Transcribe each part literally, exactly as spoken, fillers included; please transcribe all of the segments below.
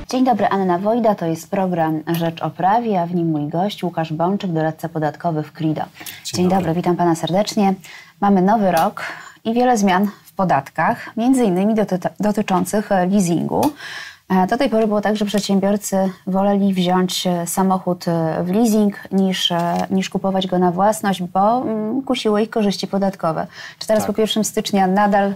Dzień dobry, Anna Wojda, to jest program Rzecz o Prawie, a w nim mój gość Łukasz Bączyk, doradca podatkowy w Credo. Dzień, Dzień dobry. dobry, witam Pana serdecznie. Mamy nowy rok i wiele zmian w podatkach, między innymi doty- dotyczących leasingu. Do tej pory było tak, że przedsiębiorcy woleli wziąć samochód w leasing niż, niż kupować go na własność, bo kusiły ich korzyści podatkowe. Czy teraz tak. po pierwszego stycznia nadal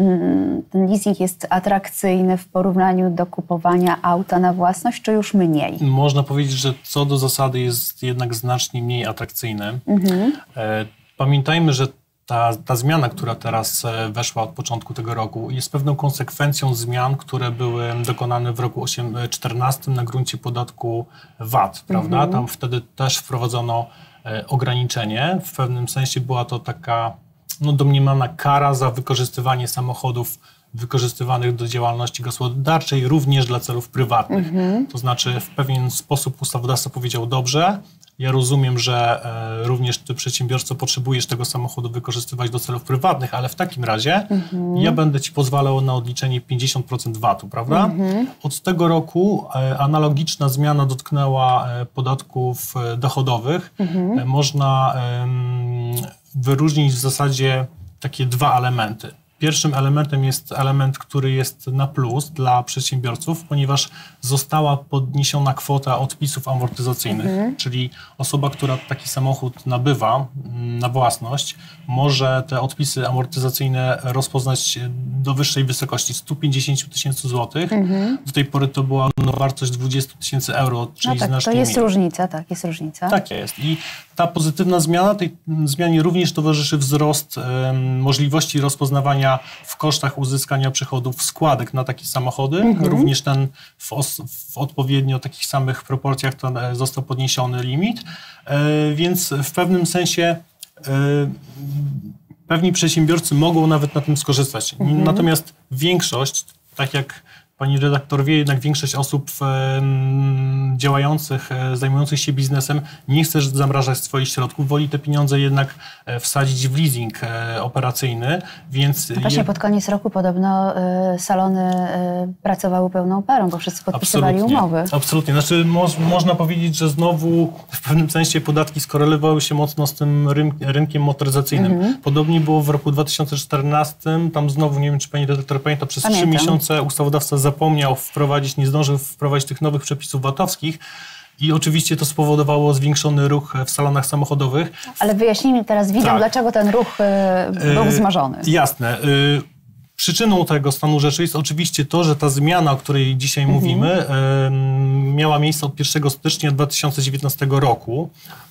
ten leasing jest atrakcyjny w porównaniu do kupowania auta na własność, czy już mniej? Można powiedzieć, że co do zasady jest jednak znacznie mniej atrakcyjny. Mhm. Pamiętajmy, że Ta, ta zmiana, która teraz weszła od początku tego roku, jest pewną konsekwencją zmian, które były dokonane w roku dwa tysiące czternastym na gruncie podatku V A T, prawda? Mhm. Tam wtedy też wprowadzono ograniczenie. W pewnym sensie była to taka no, domniemana kara za wykorzystywanie samochodów wykorzystywanych do działalności gospodarczej również dla celów prywatnych. Mhm. To znaczy w pewien sposób ustawodawca powiedział: dobrze, ja rozumiem, że e, również ty, przedsiębiorco, potrzebujesz tego samochodu wykorzystywać do celów prywatnych, ale w takim razie mhm. ja będę ci pozwalał na odliczenie pięćdziesiąt procent V A T-u, prawda? Mhm. Od tego roku e, analogiczna zmiana dotknęła e, podatków e, dochodowych. Mhm. E, można e, wyróżnić w zasadzie takie dwa elementy. Pierwszym elementem jest element, który jest na plus dla przedsiębiorców, ponieważ została podniesiona kwota odpisów amortyzacyjnych, mhm. czyli osoba, która taki samochód nabywa na własność, może te odpisy amortyzacyjne rozpoznać do wyższej wysokości sto pięćdziesiąt tysięcy złotych. Mhm. Do tej pory to była no, wartość dwadzieścia tysięcy euro, czyli no tak, znacznie to jest mniej. różnica, tak, jest różnica. Tak jest. I ta pozytywna zmiana, tej zmianie również towarzyszy wzrost um, możliwości rozpoznawania w kosztach uzyskania przychodów składek na takie samochody. Mhm. Również ten w, os, w odpowiednio takich samych proporcjach to został podniesiony limit, e, więc w pewnym sensie e, pewni przedsiębiorcy mogą nawet na tym skorzystać. Mhm. Natomiast większość, tak jak pani redaktor wie, jednak większość osób e, działających, e, zajmujących się biznesem nie chce zamrażać swoich środków, woli te pieniądze jednak e, wsadzić w leasing e, operacyjny, więc... No właśnie je... pod koniec roku podobno e, salony e, pracowały pełną parą, bo wszyscy podpisywali absolutnie, umowy. Absolutnie. Znaczy mo, można powiedzieć, że znowu w pewnym sensie podatki skorelowały się mocno z tym ryn, rynkiem motoryzacyjnym. Mhm. Podobnie było w roku dwa tysiące czternastym, tam znowu, nie wiem czy pani redaktor pamięta, przez trzy miesiące ustawodawca zapomniał wprowadzić, nie zdążył wprowadzić tych nowych przepisów V A T-owskich i oczywiście to spowodowało zwiększony ruch w salonach samochodowych. Ale wyjaśnijmy teraz widzom, tak. dlaczego ten ruch y, był wzmożony. Yy, jasne. Yy, przyczyną tego stanu rzeczy jest oczywiście to, że ta zmiana, o której dzisiaj mhm. mówimy, yy, miała miejsce od pierwszego stycznia dwa tysiące dziewiętnastego roku.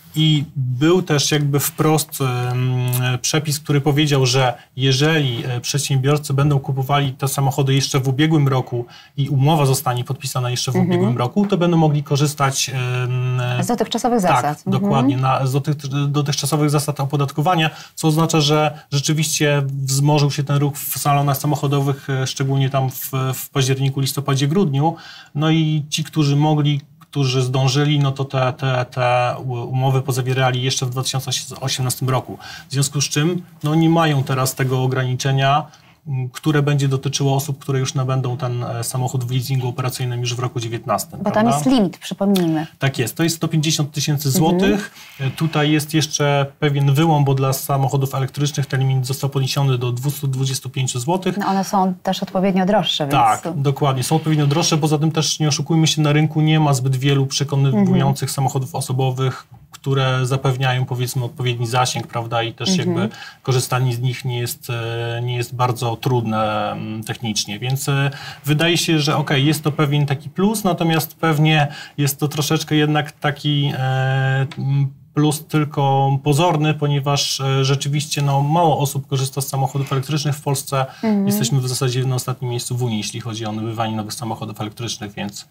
I był też jakby wprost um, przepis, który powiedział, że jeżeli przedsiębiorcy będą kupowali te samochody jeszcze w ubiegłym roku i umowa zostanie podpisana jeszcze w mhm. ubiegłym roku, to będą mogli korzystać um, z dotychczasowych zasad. Tak, mhm. dokładnie, na, z dotych, dotychczasowych zasad opodatkowania, co oznacza, że rzeczywiście wzmożył się ten ruch w salonach samochodowych, szczególnie tam w, w październiku, listopadzie, grudniu. No i ci, którzy mogli, którzy zdążyli, no to te, te, te umowy pozawierali jeszcze w dwa tysiące osiemnastym roku. W związku z czym no, nie mają teraz tego ograniczenia, które będzie dotyczyło osób, które już nabędą ten samochód w leasingu operacyjnym już w roku dziewiętnastym. Bo prawda? Tam jest limit, przypomnijmy. Tak jest, to jest sto pięćdziesiąt tysięcy złotych. Mhm. Tutaj jest jeszcze pewien wyłom, bo dla samochodów elektrycznych ten limit został podniesiony do dwieście dwadzieścia pięć złotych. No one są też odpowiednio droższe. Więc... Tak, dokładnie, są odpowiednio droższe, poza tym też nie oszukujmy się, na rynku nie ma zbyt wielu przekonywujących mhm. samochodów osobowych, które zapewniają powiedzmy odpowiedni zasięg, prawda, i też mhm. jakby korzystanie z nich nie jest, nie jest bardzo trudne technicznie, więc wydaje się, że okej, okay, jest to pewien taki plus, natomiast pewnie jest to troszeczkę jednak taki e, plus tylko pozorny, ponieważ e, rzeczywiście no, mało osób korzysta z samochodów elektrycznych w Polsce. Mhm. Jesteśmy w zasadzie na ostatnim miejscu w Unii, jeśli chodzi o nabywanie nowych samochodów elektrycznych, więc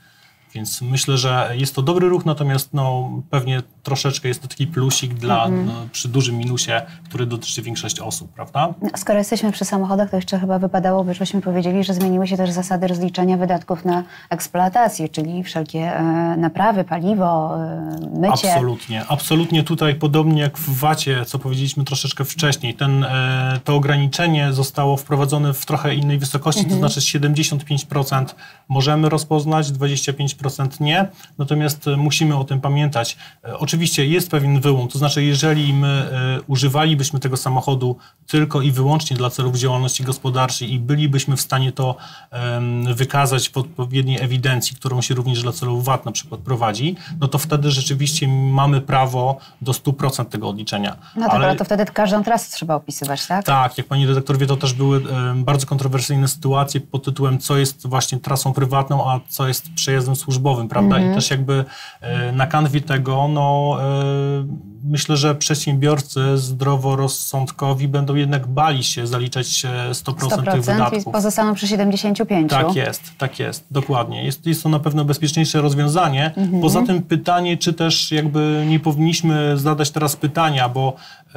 Więc myślę, że jest to dobry ruch, natomiast no, pewnie troszeczkę jest to taki plusik dla, mhm. no, przy dużym minusie, który dotyczy większości osób, prawda? Skoro jesteśmy przy samochodach, to jeszcze chyba wypadałoby, żebyśmy powiedzieli, że zmieniły się też zasady rozliczania wydatków na eksploatację, czyli wszelkie e, naprawy, paliwo, e, mycie. Absolutnie, absolutnie tutaj podobnie jak w vacie, co powiedzieliśmy troszeczkę wcześniej, ten, e, to ograniczenie zostało wprowadzone w trochę innej wysokości, mhm. to znaczy siedemdziesiąt pięć procent możemy rozpoznać, dwadzieścia pięć procent nie, natomiast musimy o tym pamiętać. E, oczywiście jest pewien wyłom, to znaczy jeżeli my e, używalibyśmy tego samochodu tylko i wyłącznie dla celów działalności gospodarczej i bylibyśmy w stanie to e, wykazać w odpowiedniej ewidencji, którą się również dla celów V A T na przykład prowadzi, no to wtedy rzeczywiście mamy prawo do stu procent tego odliczenia. No tak, ale, ale to wtedy każdą trasę trzeba opisywać, tak? Tak, jak pani redaktor wie, to też były e, bardzo kontrowersyjne sytuacje pod tytułem, co jest właśnie trasą prywatną, a co jest przejazdem służbowym, prawda? Mm-hmm. I też jakby e, na kanwie tego, no e, myślę, że przedsiębiorcy zdroworozsądkowi będą jednak bali się zaliczać sto procent tych wydatków. I pozostaną przy siedemdziesięciu pięciu. Tak jest, tak jest, dokładnie. Jest, jest to na pewno bezpieczniejsze rozwiązanie. Mhm. Poza tym pytanie, czy też jakby nie powinniśmy zadać teraz pytania, bo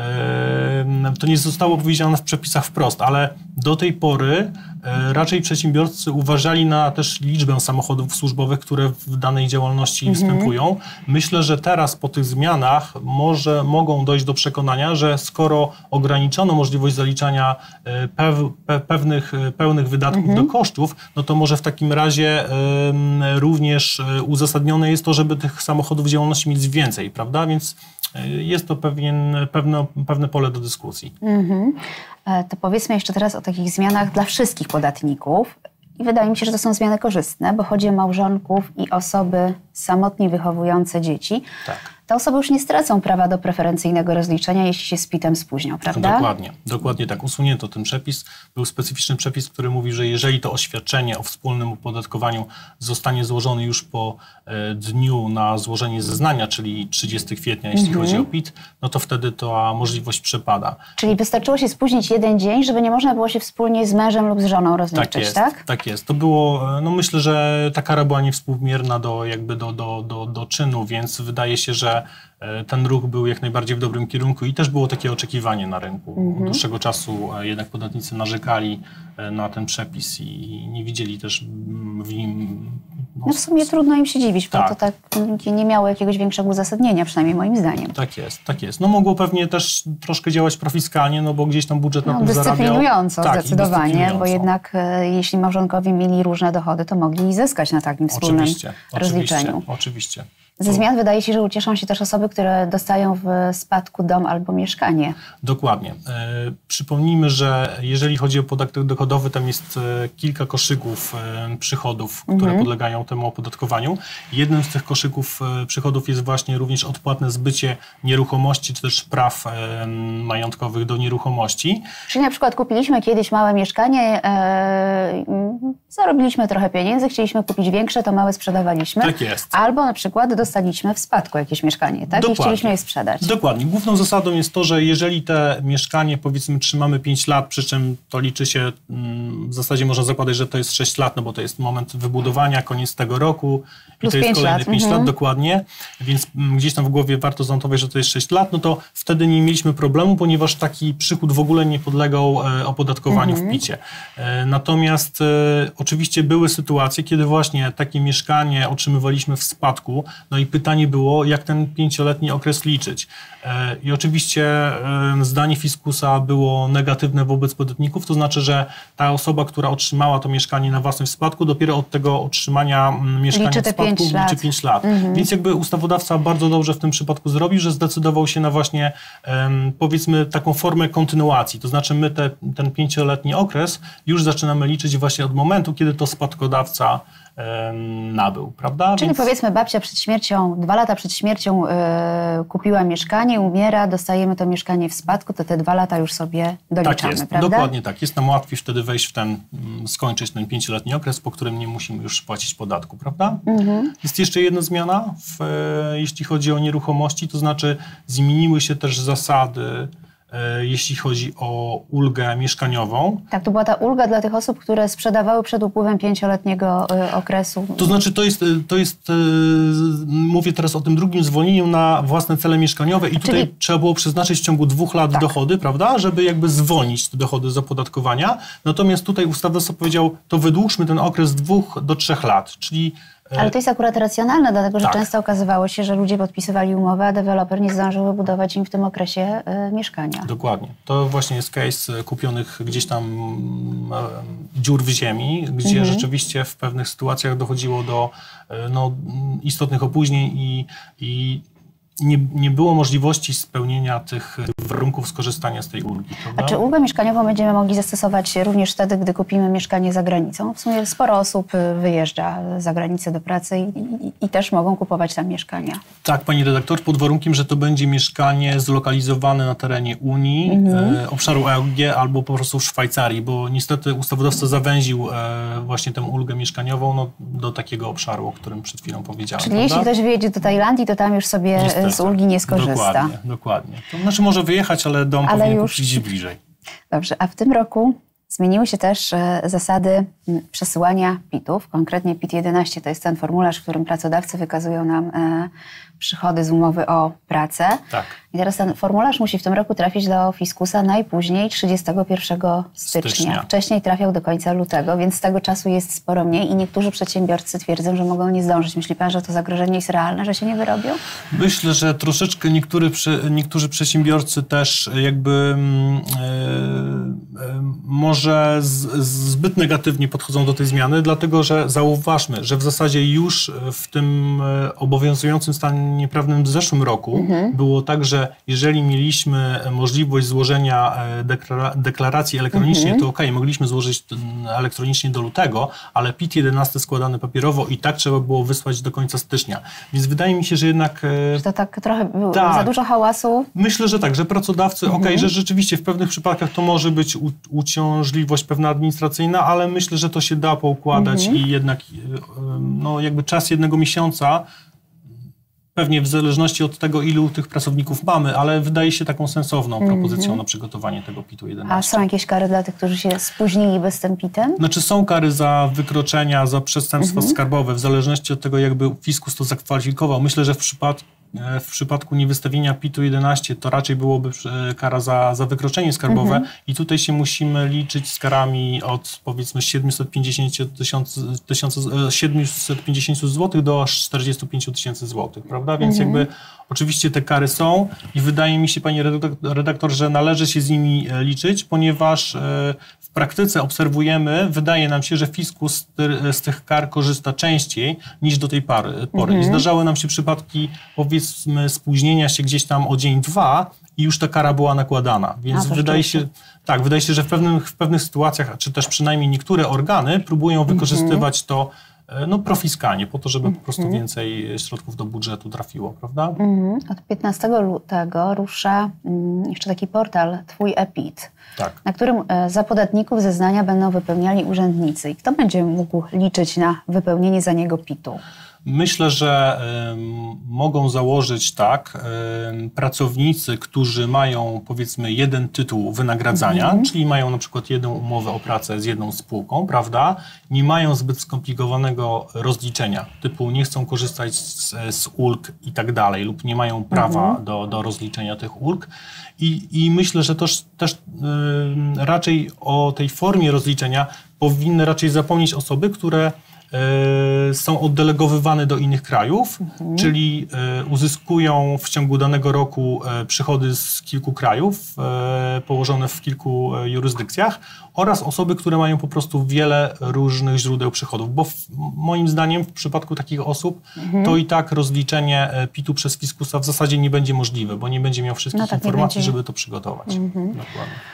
e, to nie zostało powiedziane w przepisach wprost, ale do tej pory e, raczej przedsiębiorcy uważali na też liczbę samochodów służbowych, które w danej działalności mhm. występują. Myślę, że teraz po tych zmianach może mogą dojść do przekonania, że skoro ograniczono możliwość zaliczania pew, pe, pewnych pełnych wydatków mhm. do kosztów, no to może w takim razie y, również uzasadnione jest to, żeby tych samochodów działalności mieć więcej, prawda? Więc jest to pewien, pewne, pewne pole do dyskusji. Mhm. To powiedzmy jeszcze teraz o takich zmianach dla wszystkich podatników. I wydaje mi się, że to są zmiany korzystne, bo chodzi o małżonków i osoby samotnie wychowujące dzieci. Tak. Te osoby już nie stracą prawa do preferencyjnego rozliczenia, jeśli się z pitem spóźnią, prawda? Dokładnie, dokładnie tak. Usunięto ten przepis. Był specyficzny przepis, który mówi, że jeżeli to oświadczenie o wspólnym opodatkowaniu zostanie złożone już po e, dniu na złożenie zeznania, czyli trzydziestego kwietnia, jeśli mhm. chodzi o P I T, no to wtedy ta możliwość przepada. Czyli wystarczyło się spóźnić jeden dzień, żeby nie można było się wspólnie z mężem lub z żoną rozliczyć, tak? Jest, tak? Tak jest. To było, no myślę, że ta kara była niewspółmierna do, jakby do, do, do, do czynu, więc wydaje się, że ten ruch był jak najbardziej w dobrym kierunku i też było takie oczekiwanie na rynku. Mhm. Od dłuższego czasu jednak podatnicy narzekali na ten przepis i nie widzieli też w nim... No, no w sumie trudno im się dziwić, bo tak. to tak nie miało jakiegoś większego uzasadnienia, przynajmniej moim zdaniem. Tak jest, tak jest. No mogło pewnie też troszkę działać profiskalnie, no bo gdzieś tam budżet na no, tym dyscyplinująco zarabiał. zdecydowanie, tak, dyscyplinująco. Bo jednak e, jeśli małżonkowie mieli różne dochody, to mogli zyskać na takim wspólnym oczywiście, rozliczeniu. Oczywiście, oczywiście. Ze zmian wydaje się, że ucieszą się też osoby, które dostają w spadku dom albo mieszkanie. Dokładnie. E, przypomnijmy, że jeżeli chodzi o podatek dochodowy, tam jest e, kilka koszyków e, przychodów, które mhm. podlegają temu opodatkowaniu. Jednym z tych koszyków e, przychodów jest właśnie również odpłatne zbycie nieruchomości, czy też praw e, majątkowych do nieruchomości. Czyli na przykład kupiliśmy kiedyś małe mieszkanie, e, zarobiliśmy trochę pieniędzy, chcieliśmy kupić większe, to małe sprzedawaliśmy. Tak jest. Albo na przykład dostaliśmy w spadku jakieś mieszkanie, tak? Dokładnie. I chcieliśmy je sprzedać. Dokładnie. Główną zasadą jest to, że jeżeli te mieszkanie, powiedzmy, trzymamy pięć lat, przy czym to liczy się, w zasadzie można zakładać, że to jest sześć lat, no bo to jest moment wybudowania, koniec tego roku i to jest kolejne pięć lat, dokładnie, więc gdzieś tam w głowie warto zanotować, że to jest sześć lat, no to wtedy nie mieliśmy problemu, ponieważ taki przychód w ogóle nie podlegał opodatkowaniu mhm. w picie. Natomiast e, oczywiście były sytuacje, kiedy właśnie takie mieszkanie otrzymywaliśmy w spadku, no i pytanie było, jak ten pięcioletni okres liczyć. I oczywiście zdanie fiskusa było negatywne wobec podatników, to znaczy, że ta osoba, która otrzymała to mieszkanie na własność w spadku, dopiero od tego otrzymania mieszkania liczy w spadku liczy pięć lat. Mhm. Więc jakby ustawodawca bardzo dobrze w tym przypadku zrobił, że zdecydował się na właśnie powiedzmy taką formę kontynuacji. To znaczy my te, ten pięcioletni okres już zaczynamy liczyć właśnie od momentu, kiedy to spadkodawca nabył, prawda? Czyli Więc... powiedzmy babcia przed śmiercią, dwa lata przed śmiercią yy, kupiła mieszkanie, umiera, dostajemy to mieszkanie w spadku, to te dwa lata już sobie doliczamy, tak jest, prawda? Dokładnie tak. Jest nam łatwiej wtedy wejść w ten, skończyć ten pięcioletni okres, po którym nie musimy już płacić podatku, prawda? Mhm. Jest jeszcze jedna zmiana, w, jeśli chodzi o nieruchomości, to znaczy zmieniły się też zasady jeśli chodzi o ulgę mieszkaniową. Tak, to była ta ulga dla tych osób, które sprzedawały przed upływem pięcioletniego okresu. To znaczy, to jest, to jest, mówię teraz o tym drugim zwolnieniu na własne cele mieszkaniowe i tutaj Czyli... trzeba było przeznaczyć w ciągu dwóch lat tak. dochody, prawda, żeby jakby zwolnić te dochody z opodatkowania. Natomiast tutaj ustawodawca powiedział, to wydłużmy ten okres z dwóch do trzech lat, czyli Ale to jest akurat racjonalne, dlatego że tak. często okazywało się, że ludzie podpisywali umowę, a deweloper nie zdążył wybudować im w tym okresie y, mieszkania. Dokładnie. To właśnie jest case kupionych gdzieś tam y, dziur w ziemi, gdzie mhm. rzeczywiście w pewnych sytuacjach dochodziło do y, no, istotnych opóźnień i, i nie, nie było możliwości spełnienia tych warunków skorzystania z tej ulgi. Prawda? A czy ulgę mieszkaniową będziemy mogli zastosować również wtedy, gdy kupimy mieszkanie za granicą? W sumie sporo osób wyjeżdża za granicę do pracy i, i, i też mogą kupować tam mieszkania. Tak, pani redaktor, pod warunkiem, że to będzie mieszkanie zlokalizowane na terenie Unii, mhm. e, obszaru E G albo po prostu w Szwajcarii, bo niestety ustawodawca zawęził e, właśnie tę ulgę mieszkaniową no, do takiego obszaru, o którym przed chwilą powiedziałem. Czyli prawda? jeśli ktoś wyjedzie do Tajlandii, to tam już sobie niestety. z ulgi nie skorzysta. Dokładnie, dokładnie. To znaczy może wyjechać, ale dom ale powinien już... kupić bliżej. Dobrze, a w tym roku zmieniły się też e, zasady przesyłania pitów. Konkretnie PIT jedenaście to jest ten formularz, w którym pracodawcy wykazują nam e, przychody z umowy o pracę. Tak. I teraz ten formularz musi w tym roku trafić do fiskusa najpóźniej trzydziestego pierwszego stycznia. stycznia. Wcześniej trafiał do końca lutego, więc z tego czasu jest sporo mniej i niektórzy przedsiębiorcy twierdzą, że mogą nie zdążyć. Myśli pan, że to zagrożenie jest realne, że się nie wyrobią? Myślę, że troszeczkę niektóry, niektórzy przedsiębiorcy też jakby yy, yy, może z, zbyt negatywnie podchodzą do tej zmiany, dlatego że zauważmy, że w zasadzie już w tym obowiązującym stanie prawnym w zeszłym roku mhm. było tak, że jeżeli mieliśmy możliwość złożenia deklara- deklaracji elektronicznie, mhm. to okej, okay, mogliśmy złożyć elektronicznie do lutego, ale PIT jedenaście składany papierowo i tak trzeba było wysłać do końca stycznia. Więc wydaje mi się, że jednak... Że to tak trochę było tak, za dużo hałasu? Myślę, że tak, że pracodawcy, mhm. okej, okay, że rzeczywiście w pewnych przypadkach to może być u- uciążliwość pewna administracyjna, ale myślę, że to się da poukładać mhm. i jednak no, jakby czas jednego miesiąca pewnie w zależności od tego, ilu tych pracowników mamy, ale wydaje się taką sensowną mm-hmm. propozycją na przygotowanie tego PIT-u jedenaście. A są jakieś kary dla tych, którzy się spóźnili bez tym PIT-em? Znaczy są kary za wykroczenia, za przestępstwa mm-hmm. skarbowe, w zależności od tego, jakby fiskus to zakwalifikował. Myślę, że w przypadku W przypadku niewystawienia PIT-u jedenaście to raczej byłoby kara za, za wykroczenie skarbowe mhm. i tutaj się musimy liczyć z karami od powiedzmy siedemset pięćdziesiąt złotych do aż czterdzieści pięć tysięcy złotych, prawda? Więc mhm. jakby oczywiście te kary są i wydaje mi się, pani redaktor, że należy się z nimi liczyć, ponieważ w praktyce obserwujemy, wydaje nam się, że fiskus z tych kar korzysta częściej niż do tej pory. Mhm. I zdarzały nam się przypadki, powiedzmy, spóźnienia się gdzieś tam o dzień, dwa i już ta kara była nakładana. Więc A, wydaje się, tak, wydaje się, że w pewnych, w pewnych sytuacjach, czy też przynajmniej niektóre organy próbują wykorzystywać mhm. to no, profiskalnie, po to, żeby mm-hmm. po prostu więcej środków do budżetu trafiło, prawda? Mm-hmm. Od piętnastego lutego rusza mm, jeszcze taki portal Twój e-PIT, tak. na którym e, za podatników zeznania będą wypełniali urzędnicy. I kto będzie mógł liczyć na wypełnienie za niego PIT-u? Myślę, że y, mogą założyć tak y, pracownicy, którzy mają powiedzmy jeden tytuł wynagradzania, mm-hmm. czyli mają na przykład jedną umowę o pracę z jedną spółką, prawda? Nie mają zbyt skomplikowanego rozliczenia, typu nie chcą korzystać z, z ulg i tak dalej lub nie mają prawa mm-hmm. do, do rozliczenia tych ulg. I, i myślę, że też, też y, raczej o tej formie rozliczenia powinny raczej zapomnieć osoby, które są oddelegowywane do innych krajów, mhm. czyli uzyskują w ciągu danego roku przychody z kilku krajów, położone w kilku jurysdykcjach oraz osoby, które mają po prostu wiele różnych źródeł przychodów, bo w, moim zdaniem w przypadku takich osób mhm. to i tak rozliczenie PIT-u przez fiskusa w zasadzie nie będzie możliwe, bo nie będzie miał wszystkich no tak, informacji, żeby to przygotować. Mhm. Dokładnie. W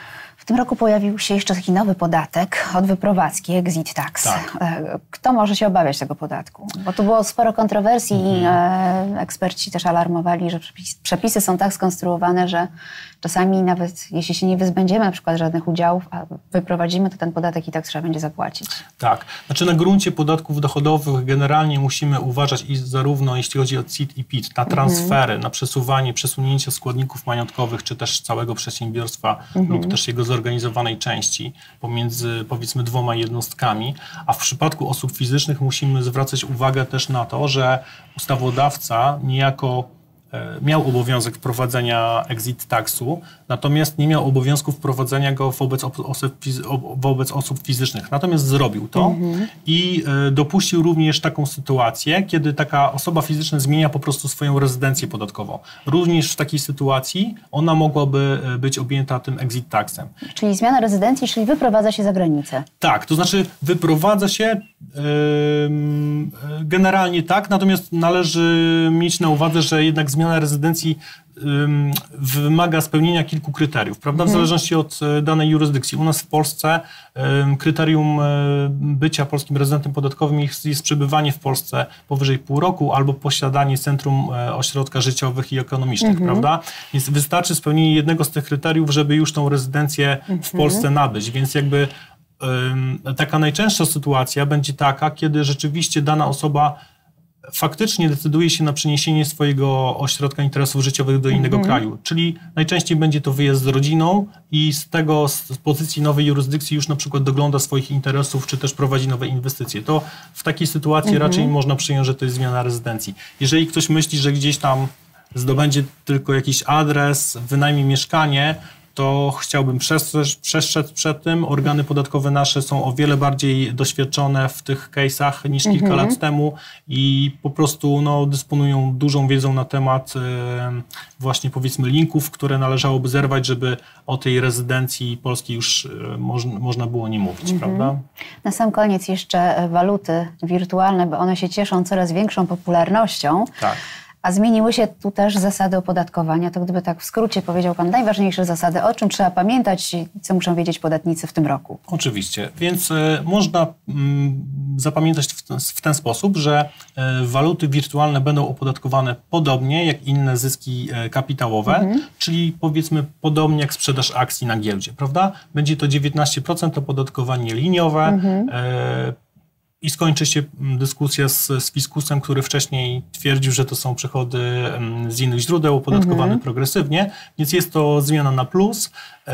tym roku pojawił się jeszcze taki nowy podatek od wyprowadzki, exit tax. Tak. Kto może się obawiać tego podatku? Bo tu było sporo kontrowersji mhm. i e, eksperci też alarmowali, że przepisy są tak skonstruowane, że czasami nawet jeśli się nie wyzbędziemy na przykład żadnych udziałów, a wyprowadzimy, to ten podatek i tak trzeba będzie zapłacić. Tak. Znaczy na gruncie podatków dochodowych generalnie musimy uważać i zarówno jeśli chodzi o C I T i P I T, na transfery, mhm. na przesuwanie, przesunięcie składników majątkowych, czy też całego przedsiębiorstwa mhm. lub też jego zorganizowanej części pomiędzy powiedzmy dwoma jednostkami, a w przypadku osób fizycznych musimy zwracać uwagę też na to, że ustawodawca niejako miał obowiązek wprowadzenia exit taxu, natomiast nie miał obowiązku wprowadzenia go wobec osób, wobec osób fizycznych. Natomiast zrobił to mm-hmm. i dopuścił również taką sytuację, kiedy taka osoba fizyczna zmienia po prostu swoją rezydencję podatkową. Również w takiej sytuacji ona mogłaby być objęta tym exit taxem. Czyli zmiana rezydencji, czyli wyprowadza się za granicę. Tak, to znaczy wyprowadza się yy, generalnie tak, natomiast należy mieć na uwadze, że jednak zmiana rezydencji um, wymaga spełnienia kilku kryteriów, prawda? W zależności od danej jurysdykcji. U nas w Polsce um, kryterium um, bycia polskim rezydentem podatkowym jest, jest przebywanie w Polsce powyżej pół roku albo posiadanie centrum um, ośrodka życiowych i ekonomicznych, mhm. prawda? Więc wystarczy spełnienie jednego z tych kryteriów, żeby już tą rezydencję mhm. w Polsce nabyć, więc jakby um, taka najczęstsza sytuacja będzie taka, kiedy rzeczywiście dana osoba faktycznie decyduje się na przeniesienie swojego ośrodka interesów życiowych do innego mm-hmm. kraju. Czyli najczęściej będzie to wyjazd z rodziną i z tego, z pozycji nowej jurysdykcji już na przykład dogląda swoich interesów, czy też prowadzi nowe inwestycje. To w takiej sytuacji mm-hmm. raczej można przyjąć, że to jest zmiana rezydencji. Jeżeli ktoś myśli, że gdzieś tam zdobędzie tylko jakiś adres, wynajmie mieszkanie, to chciałbym przestrzec, przestrzec przed tym. Organy podatkowe nasze są o wiele bardziej doświadczone w tych case'ach niż kilka mhm. lat temu i po prostu no, dysponują dużą wiedzą na temat y, właśnie powiedzmy linków, które należałoby zerwać, żeby o tej rezydencji polskiej już y, moż, można było nie mówić, mhm. prawda? Na sam koniec jeszcze waluty wirtualne, bo one się cieszą coraz większą popularnością. Tak. A zmieniły się tu też zasady opodatkowania. To gdyby tak w skrócie powiedział Pan najważniejsze zasady, o czym trzeba pamiętać i co muszą wiedzieć podatnicy w tym roku. Oczywiście. Więc y, można y, zapamiętać w ten, w ten sposób, że y, waluty wirtualne będą opodatkowane podobnie jak inne zyski y, kapitałowe, mhm. czyli powiedzmy podobnie jak sprzedaż akcji na giełdzie, prawda? Będzie to dziewiętnaście procent opodatkowanie liniowe, mhm. y, I skończy się dyskusja z, z fiskusem, który wcześniej twierdził, że to są przychody z innych źródeł opodatkowane mm-hmm. progresywnie, więc jest to zmiana na plus.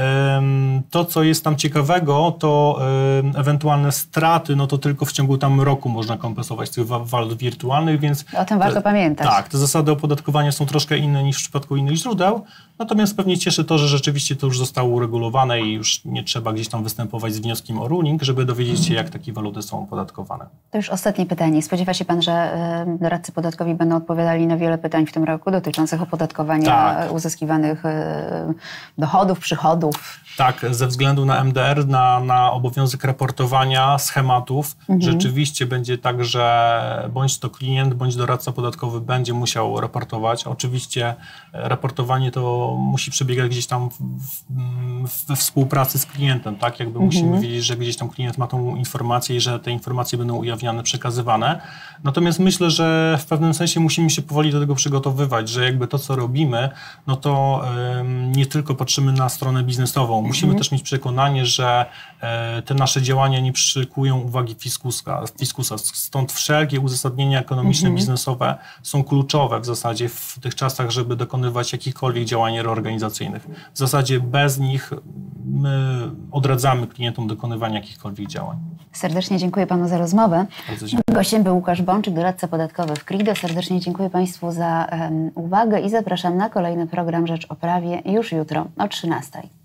To, co jest tam ciekawego, to ewentualne straty, no to tylko w ciągu tam roku można kompensować z tych walut wirtualnych, więc... O tym warto te, pamiętać. Tak, te zasady opodatkowania są troszkę inne niż w przypadku innych źródeł, natomiast pewnie cieszy to, że rzeczywiście to już zostało uregulowane i już nie trzeba gdzieś tam występować z wnioskiem o ruling, żeby dowiedzieć się, jak takie waluty są opodatkowane. To już ostatnie pytanie. Spodziewa się Pan, że y, doradcy podatkowi będą odpowiadali na wiele pytań w tym roku dotyczących opodatkowania tak. uzyskiwanych y, dochodów, przychodów? Tak, ze względu na M D R, na, na obowiązek raportowania schematów, mhm. rzeczywiście będzie tak, że bądź to klient, bądź doradca podatkowy będzie musiał raportować. Oczywiście raportowanie to musi przebiegać gdzieś tam w, w, we współpracy z klientem, tak? Jakby mhm. musimy wiedzieć, że gdzieś tam klient ma tą informację i że te informacje będą ujawniane, przekazywane. Natomiast myślę, że w pewnym sensie musimy się powoli do tego przygotowywać, że jakby to, co robimy, no to um, nie tylko patrzymy na stronę biznesową. Musimy mhm. też mieć przekonanie, że e, te nasze działania nie przykują uwagi fiskuska, fiskusa. Stąd wszelkie uzasadnienia ekonomiczne, mhm. biznesowe są kluczowe w zasadzie w tych czasach, żeby dokonywać jakichkolwiek działań reorganizacyjnych. W zasadzie bez nich my odradzamy klientom dokonywania jakichkolwiek działań. Serdecznie dziękuję Panu za rozmowę. Gościem był Łukasz Bączyk, doradca podatkowy w Crido. Serdecznie dziękuję Państwu za um, uwagę i zapraszam na kolejny program Rzecz o Prawie już jutro o trzynastej.